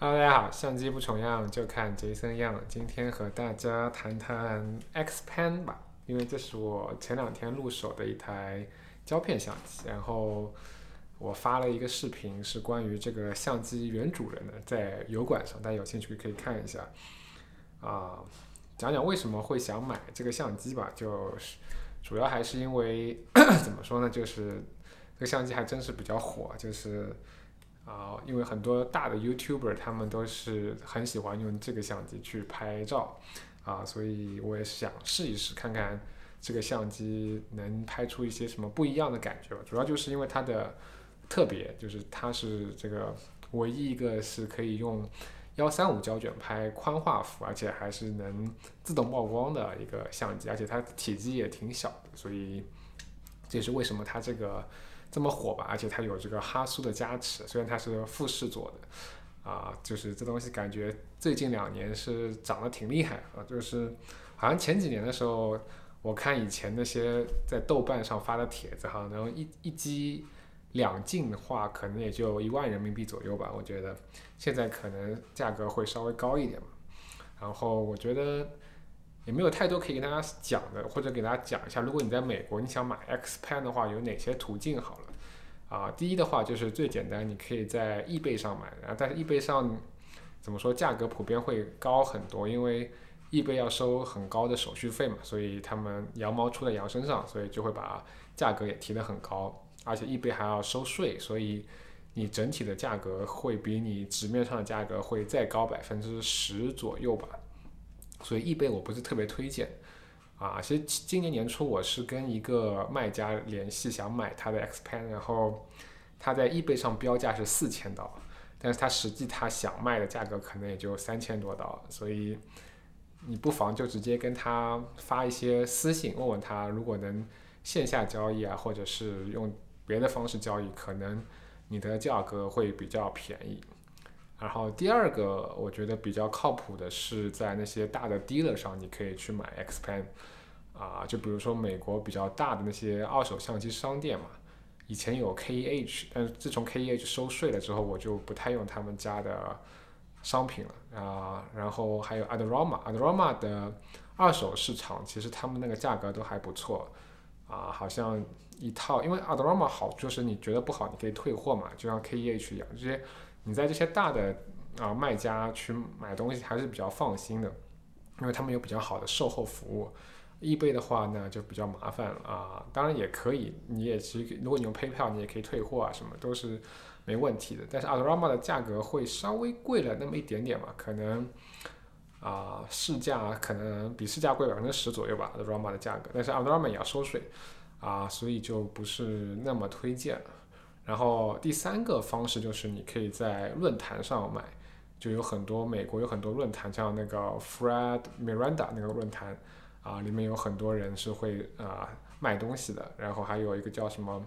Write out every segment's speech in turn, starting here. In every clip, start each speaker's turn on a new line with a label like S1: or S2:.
S1: Hello，大家好，相机不重样就看杰森样。今天和大家谈谈 X Pen 吧，因为这是我前2天入手的一台胶片相机。然后我发了一个视频，是关于这个相机原主人的，在油管上，大家有兴趣可以看一下。讲讲为什么会想买这个相机吧，就是主要还是因为怎么说呢，就是这个相机还真是比较火，就是因为很多大的 YouTuber 他们都是很喜欢用这个相机去拍照所以我也想试一试，看看这个相机能拍出一些什么不一样的感觉吧。主要就是因为它的特别，就是它是这个唯一一个是可以用135胶卷拍宽画幅，而且还是能自动曝光的一个相机，而且它体积也挺小的，所以这也是为什么它这么火吧。而且它有这个哈苏的加持，虽然它是富士做的就是这东西感觉最近2年是涨得挺厉害就是好像前几年的时候，我看以前那些在豆瓣上发的帖子哈，然后一机2镜的话，可能也就1万人民币左右吧。我觉得现在可能价格会稍微高一点嘛。然后我觉得也没有太多可以跟大家讲的，或者给大家讲一下，如果你在美国你想买 X Pen 的话，有哪些途径好了。第一的话就是最简单，你可以在易贝上买，但是易贝上怎么说，价格普遍会高很多，因为易贝要收很高的手续费嘛，所以他们羊毛出在羊身上，所以就会把价格也提得很高，而且易贝还要收税，所以你整体的价格会比你纸面上的价格会再高10%左右吧，所以易贝我不是特别推荐。其实今年年初我是跟一个卖家联系，想买他的 X Pen， 然后他在易贝上标价是4000刀，但是他实际他想卖的价格可能也就3000多刀，所以你不妨就直接跟他发一些私信，问问他如果能线下交易或者是用别的方式交易，可能你的价格会比较便宜。然后第二个我觉得比较靠谱的是在那些大的 dealer 上，你可以去买 X Pen。就比如说美国比较大的那些二手相机商店嘛，以前有 KEH， 但是自从 KEH 收税了之后，我就不太用他们家的商品了然后还有 Adorama 的二手市场，其实他们那个价格都还不错好像一套，因为 Adorama 好就是你觉得不好你可以退货嘛，就像 KEH 一样，你在这些大的卖家去买东西还是比较放心的，因为他们有比较好的售后服务。易贝的话呢就比较麻烦了当然也可以，你也其实如果你用 PayPal 你也可以退货什么都是没问题的。但是 Adorama 的价格会稍微贵了那么一点点嘛，可能市价可能比市价贵10%左右吧 Adorama 的价格，但是 Adorama 也要收税所以就不是那么推荐了。然后第三个方式就是你可以在论坛上买，就有很多美国有很多论坛，像那个 Fred Miranda 那个论坛里面有很多人是会卖东西的，然后还有一个叫什么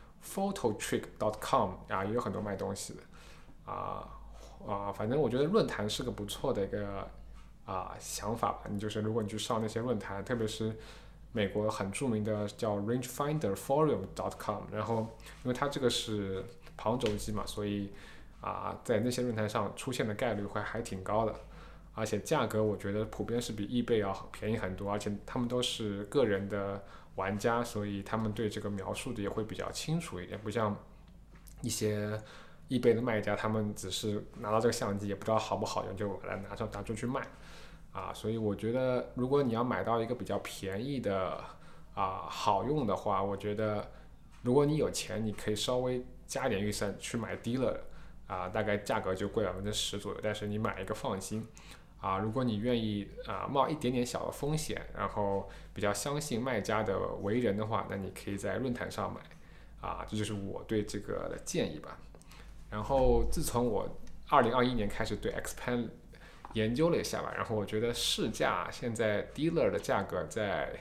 S1: phototrick.com 也有很多卖东西的反正我觉得论坛是个不错的一个想法吧。你就是如果你去上那些论坛，特别是美国很著名的叫 rangefinderforum.com， 然后因为它这个是旁轴机嘛，所以在那些论坛上出现的概率会还挺高的。而且价格我觉得普遍是比易贝要便宜很多，而且他们都是个人的玩家，所以他们对这个描述的也会比较清楚一点，不像一些易贝的卖家，他们只是拿到这个相机也不知道好不好用，就把它拿出去卖所以我觉得如果你要买到一个比较便宜的好用的话，我觉得如果你有钱，你可以稍微加点预算去买dealer大概价格就贵10%左右，但是你买一个放心如果你愿意冒一点点小的风险，然后比较相信卖家的为人的话，那你可以在论坛上买这就是我对这个的建议吧。然后自从我2021年开始对 X Pen 研究了一下吧，然后我觉得市价现在 dealer 的价格在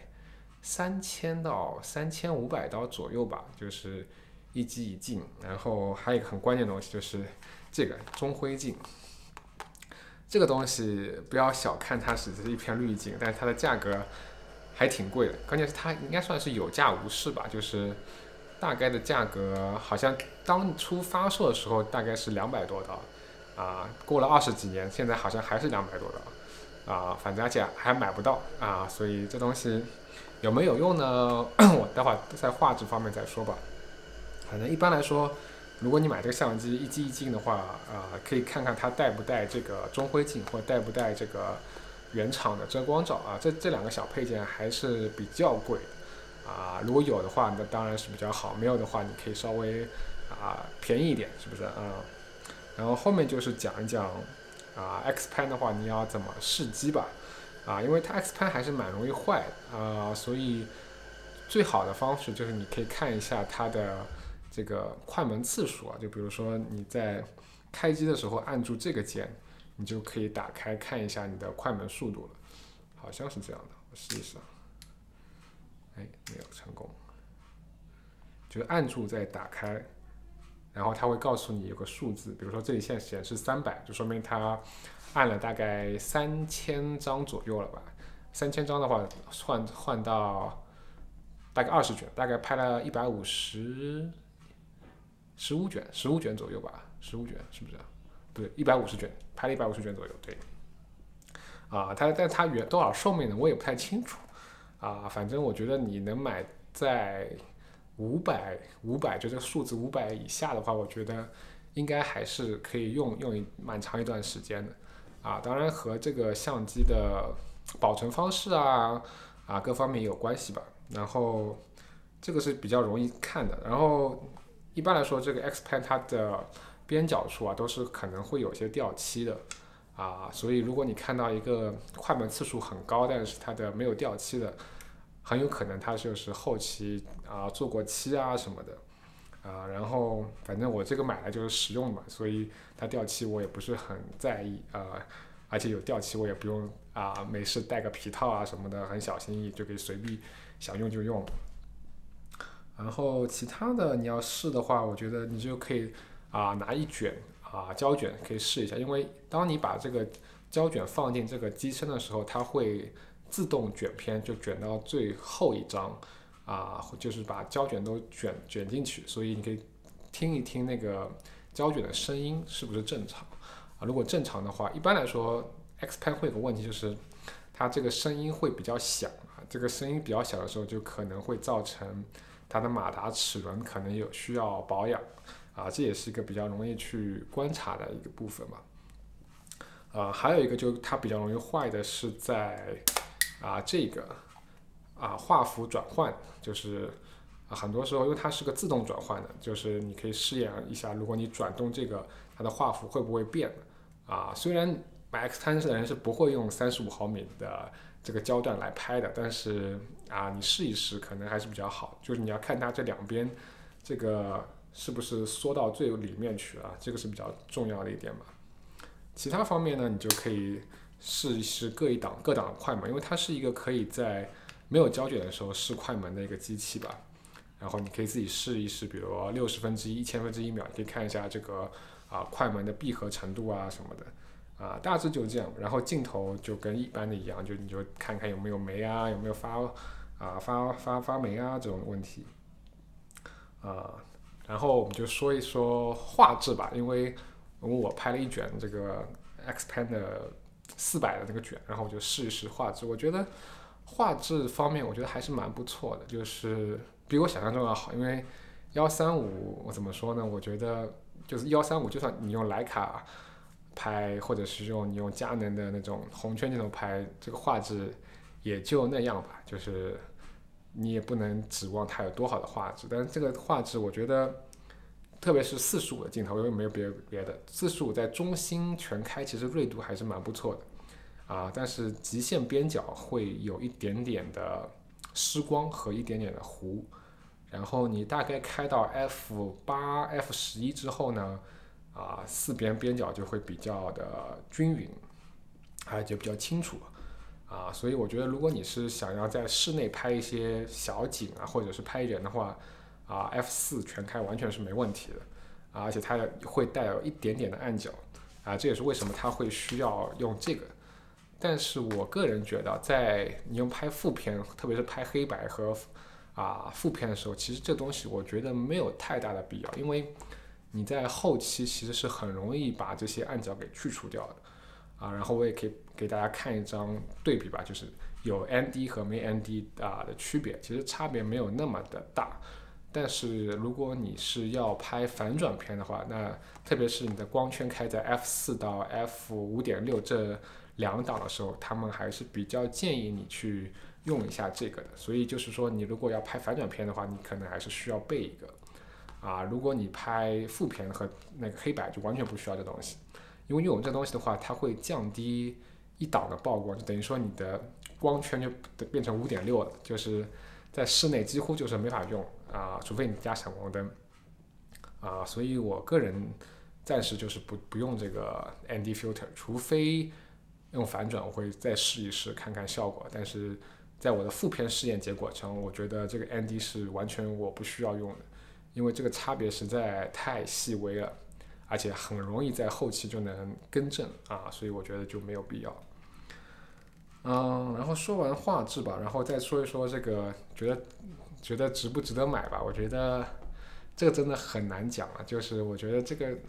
S1: 3000到3500刀左右吧，就是一机一镜。然后还有一个很关键的东西就是这个中灰镜，这个东西不要小看它，只是一片滤镜，但是它的价格还挺贵的。关键是它应该算是有价无市吧，就是大概的价格好像当初发售的时候大概是200多刀过了20几年，现在好像还是200多刀反正而且还买不到所以这东西有没有用呢？我待会儿在画质方面再说吧。反正一般来说，如果你买这个相机一机一镜的话可以看看它带不带这个中灰镜，或带不带这个原厂的遮光罩这两个小配件还是比较贵的如果有的话，那当然是比较好；没有的话，你可以稍微便宜一点，是不是然后后面就是讲一讲X Pen 的话，你要怎么试机吧因为它 X Pen 还是蛮容易坏的所以最好的方式就是你可以看一下它的这个快门次数就比如说你在开机的时候按住这个键，你就可以打开看一下你的快门速度了，好像是这样的，我试一试没有成功，就是按住再打开，然后它会告诉你有个数字，比如说这里现在显示300，就说明它按了大概3000张左右了吧。3000张的话换到大概20卷，大概拍了15卷左右吧，15卷是不是？对，150卷，拍了150卷左右，对。但它原多少寿命呢？我也不太清楚反正我觉得你能买在500，就这个数字500以下的话，我觉得应该还是可以用蛮长一段时间的当然和这个相机的保存方式各方面也有关系吧。然后这个是比较容易看的。然后一般来说，这个 X Pen 它的边角处都是可能会有些掉漆的所以如果你看到一个快门次数很高，但是它的没有掉漆的，很有可能它就是后期做过漆什么的然后反正我这个买来就是实用嘛，所以它掉漆我也不是很在意而且有掉漆我也不用没事带个皮套什么的，很小心翼翼就可以随便想用就用。然后其他的你要试的话，我觉得你就可以拿一卷胶卷可以试一下，因为当你把这个胶卷放进这个机身的时候，它会自动卷片，就卷到最后一张就是把胶卷都卷进去，所以你可以听一听那个胶卷的声音是不是正常如果正常的话，一般来说 X Pen 会有个问题，就是它这个声音会比较响这个声音比较小的时候，就可能会造成它的马达齿轮可能有需要保养这也是一个比较容易去观察的一个部分吧。还有一个就它比较容易坏的是在这个画幅转换，就是很多时候因为它是个自动转换的，就是你可以试验一下，如果你转动这个，它的画幅会不会变虽然买 X Pen 的人是不会用35毫米的这个焦段来拍的，但是你试一试可能还是比较好，就是你要看它这两边这个是不是缩到最里面去这个是比较重要的一点吧。其他方面呢，你就可以试一试各档快门，因为它是一个可以在没有胶卷的时候试快门的一个机器吧。然后你可以自己试一试，比如60分之一、1000分之一秒，你可以看一下这个快门的闭合程度什么的大致就这样。然后镜头就跟一般的一样，就你就看看有没有霉有没有发霉这种问题然后我们就说一说画质吧，因为我拍了一卷这个 X Pen 的400的那个卷，然后我就试一试画质。我觉得画质方面，我觉得还是蛮不错的，就是比我想象中要好。因为135，我怎么说呢？我觉得就是135，就算你用徕卡拍，或者是你用佳能的那种红圈镜头拍，这个画质也就那样吧，就是你也不能指望它有多好的画质。但是这个画质，我觉得，特别是45的镜头，因为没有别的，45在中心全开，其实锐度还是蛮不错的但是极限边角会有一点点的失光和一点点的糊。然后你大概开到 F8、F11之后呢，四边边角就会比较的均匀，就比较清楚所以我觉得如果你是想要在室内拍一些小景或者是拍人的话F4全开完全是没问题的而且它会带有一点点的暗角这也是为什么它会需要用这个。但是我个人觉得，在你用拍负片，特别是拍黑白和负片的时候，其实这东西我觉得没有太大的必要，因为你在后期其实是很容易把这些暗角给去除掉的然后我也可以给大家看一张对比吧，就是有 ND 和没 ND 的区别，其实差别没有那么的大。但是如果你是要拍反转片的话，那特别是你的光圈开在 f4到 f5.6这2档的时候，他们还是比较建议你去用一下这个的。所以就是说，你如果要拍反转片的话，你可能还是需要备一个如果你拍负片和那个黑白，就完全不需要这东西，因为用这东西的话，它会降低一档的曝光，就等于说你的光圈就变成5.6了，就是在室内几乎就是没法用除非你加闪光灯所以我个人暂时就是不用这个 ND filter， 除非用反转，我会再试一试看看效果。但是在我的负片试验结果中，我觉得这个 ND 是完全我不需要用的，因为这个差别实在太细微了，而且很容易在后期就能更正所以我觉得就没有必要。然后说完画质吧，然后再说一说这个觉得值不值得买吧。我觉得这个真的很难讲就是我觉得这个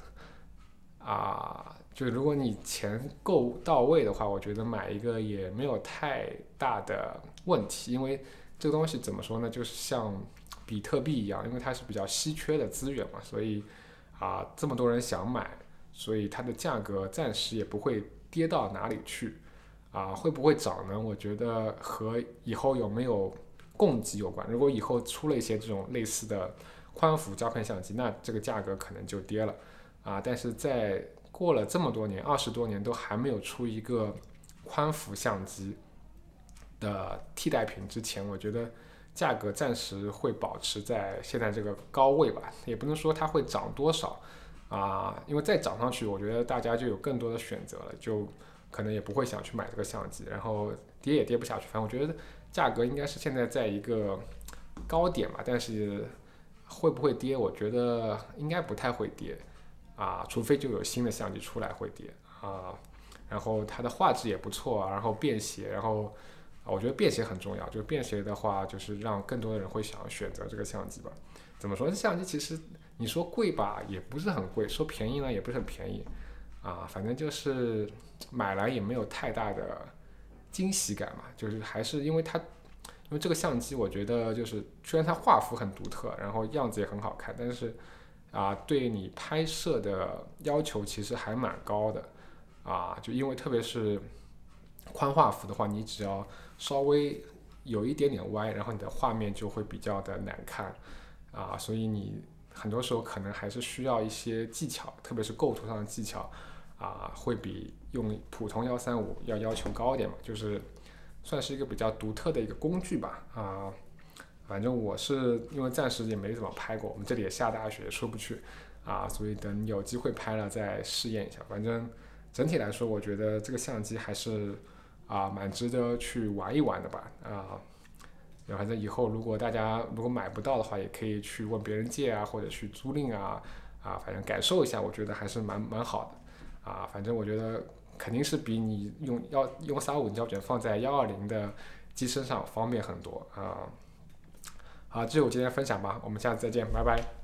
S1: 就如果你钱够到位的话，我觉得买一个也没有太大的问题，因为这个东西怎么说呢，就是像比特币一样，因为它是比较稀缺的资源嘛，所以这么多人想买，所以它的价格暂时也不会跌到哪里去会不会涨呢？我觉得和以后有没有供给有关。如果以后出了一些这种类似的宽幅胶片相机，那这个价格可能就跌了但是在过了这么多年，20多年都还没有出一个宽幅相机的替代品之前，我觉得价格暂时会保持在现在这个高位吧，也不能说它会涨多少因为再涨上去，我觉得大家就有更多的选择了，就可能也不会想去买这个相机，然后跌也跌不下去。反正我觉得价格应该是现在在一个高点吧，但是会不会跌，我觉得应该不太会跌除非就有新的相机出来会跌然后它的画质也不错然后便携，然后我觉得便携很重要，就便携的话，就是让更多的人会想要选择这个相机吧。怎么说？相机其实你说贵吧，也不是很贵；说便宜呢，也不是很便宜反正就是买来也没有太大的惊喜感嘛，就是还是因为这个相机，我觉得就是虽然它画幅很独特，然后样子也很好看，但是对你拍摄的要求其实还蛮高的就因为特别是宽画幅的话，你只要稍微有一点点歪，然后你的画面就会比较的难看所以你很多时候可能还是需要一些技巧，特别是构图上的技巧会比用普通135要求高一点嘛，就是算是一个比较独特的一个工具吧反正我是因为暂时也没怎么拍过，我们这里也下大雪，出不去所以等有机会拍了再试验一下。反正整体来说，我觉得这个相机还是蛮值得去玩一玩的吧反正以后如果大家买不到的话，也可以去问别人借或者去租赁反正感受一下，我觉得还是蛮好的反正我觉得肯定是比你用350胶卷放在120的机身上方便很多好，这是我今天的分享吧，我们下次再见，拜拜。